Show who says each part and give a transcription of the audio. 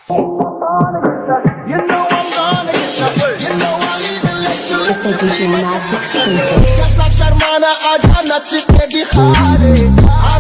Speaker 1: It's a DJ Max exclusive.
Speaker 2: शर्माना आजा नच के दिखा दे।